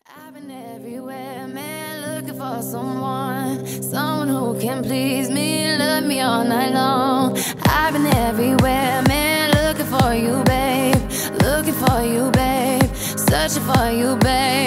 I've been everywhere, man, looking for someone who can please me, love me all night long. I've been everywhere, man, looking for you, babe, searching for you, babe.